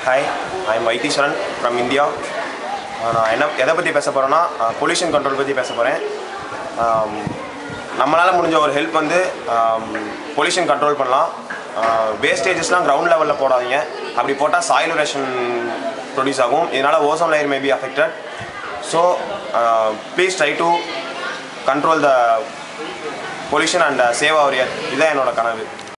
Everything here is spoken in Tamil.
Hi, I am Vaitheeswaran from India. நான் எதை பற்றி பேச போகிறேன்னா பொல்யூஷன் கண்ட்ரோல் பற்றி பேச போகிறேன். நம்மளால் முடிஞ்ச ஒரு ஹெல்ப் வந்து பொல்யூஷன் கண்ட்ரோல் பண்ணலாம். வேஸ்டேஜஸ்லாம் கிரவுண்ட் லெவலில் போடாதீங்க. அப்படி போட்டால் சாயில் எரோஷன் ப்ரொடியூஸ் ஆகும். இதனால் ozone layer may be affected. So please try to control the pollution and save our earth. இதுதான் என்னோட கனவு.